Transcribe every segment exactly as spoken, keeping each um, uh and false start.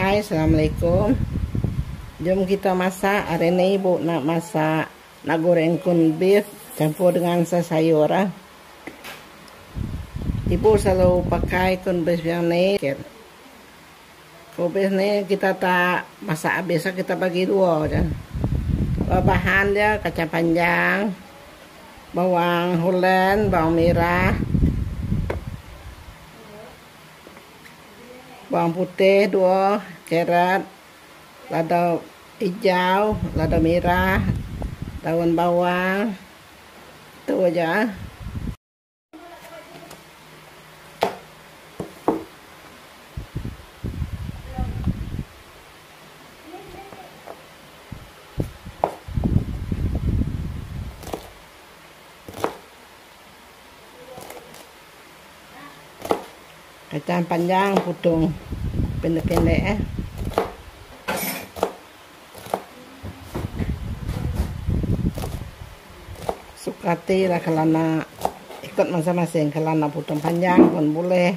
Hai, assalamualaikum. Jom kita masak. Hari ini ibu nak masak, nak goreng corned beef campur dengan sayur. Ibu selalu pakai corned beef yang ni. Corned beef ni kita tak masak habis, kita bagi dua je. Bahan dia kacang panjang, bawang Holland, bawang merah, bawang putih dua, carrot, lada hijau, lada merah, daun bawang, itu aja. Kacang panjang potong pendek-pendek eh. Suka hati lah kalau nak ikut masing-masing, kalau nak potong panjang pun boleh.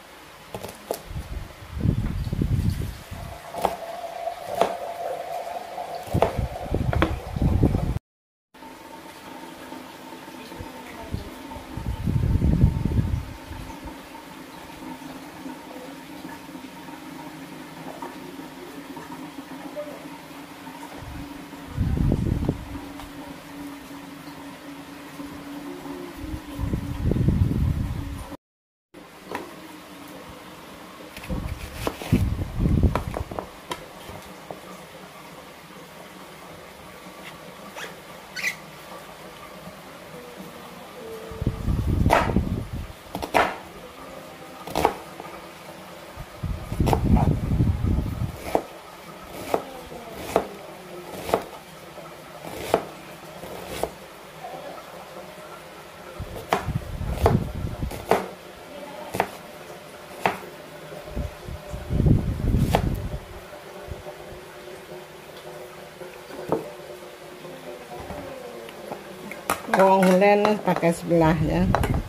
Bawang Holland pakai sebelah ya.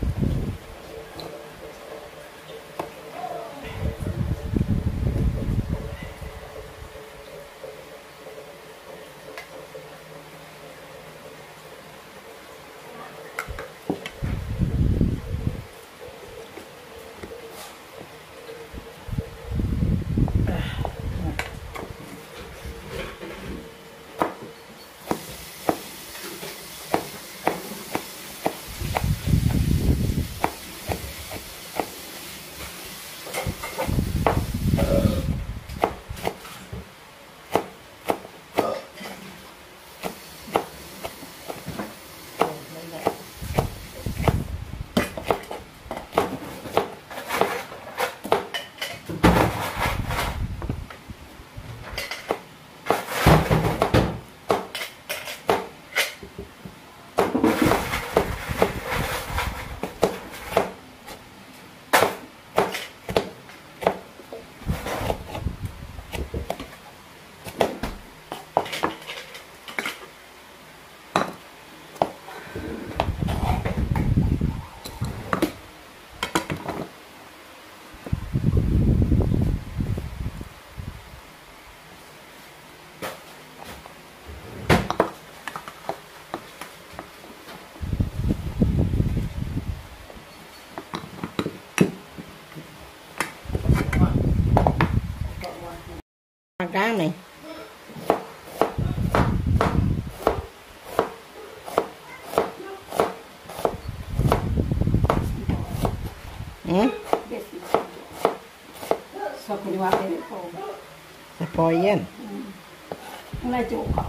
Makan nih. Hmm? Sepoyen. Mulai cukup.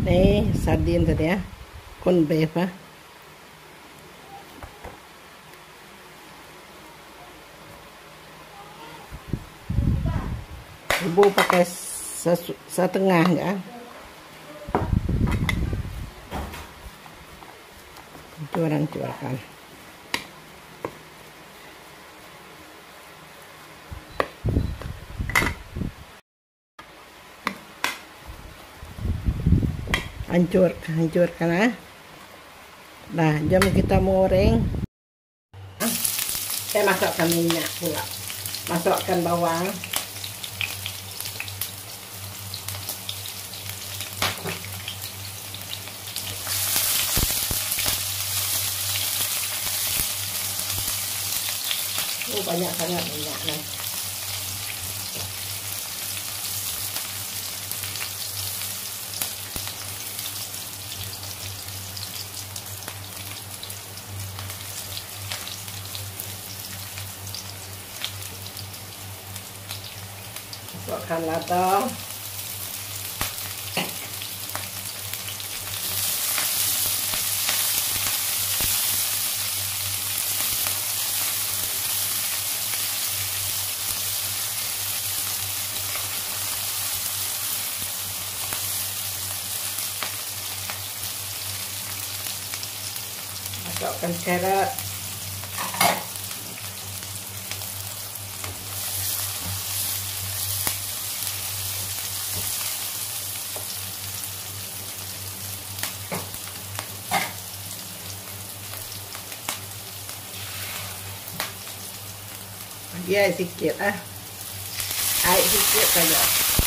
Nih sardin tadi ya, corn beef ya. Ibu pakai setengah ya. Hancur-hancurkan. Hancur, hancurkan ya. Nah, jam kita goreng. Saya masukkan minyak pula. Masukkan bawang. Oh, banyak sangat minyak nih. Masukkan lada. Masukkan carrot. Dia sikit ah, air sikit saja.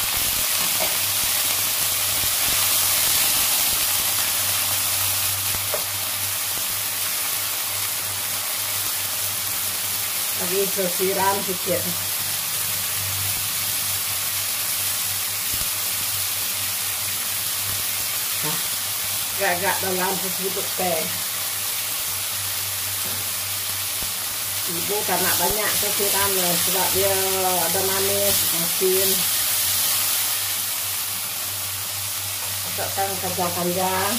Lagi siram sikit. Nah, agak dalam sedikit teh. Ibu karena banyak kesiram loh, sebab dia ada manis, masin. Masukkan kacang-kacang.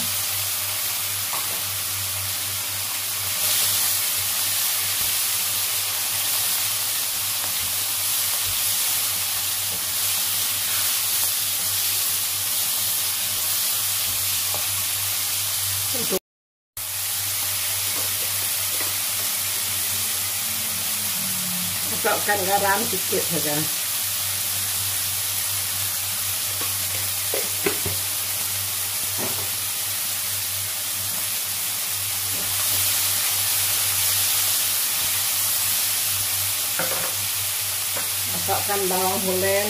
Masukkan garam sedikit saja. Masukkan bawang hulen.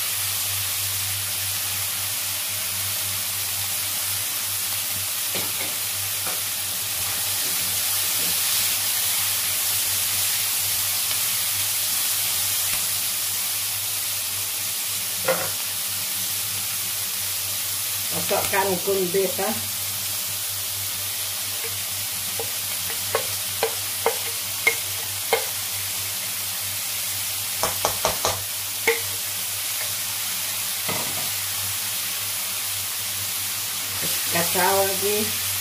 Masukkan corn beef ya. Kacau lagi.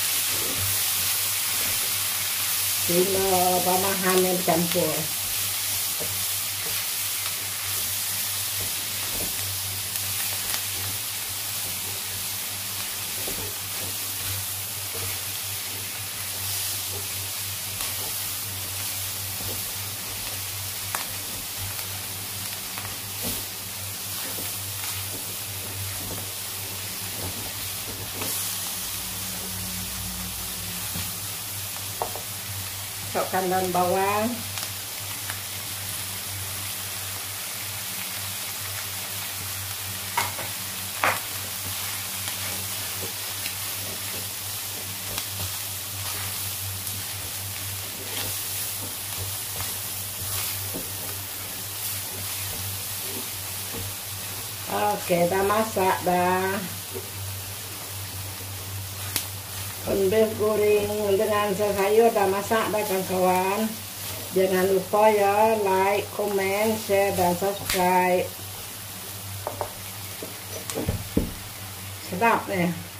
Sehingga bahan yang bercampur. Masukkan daun bawang. Oke, dah masak dah. Corn beef goreng dengan sayur dah masak dah kawan-kawan. Jangan lupa ya like, comment, share dan subscribe. Sedap nih.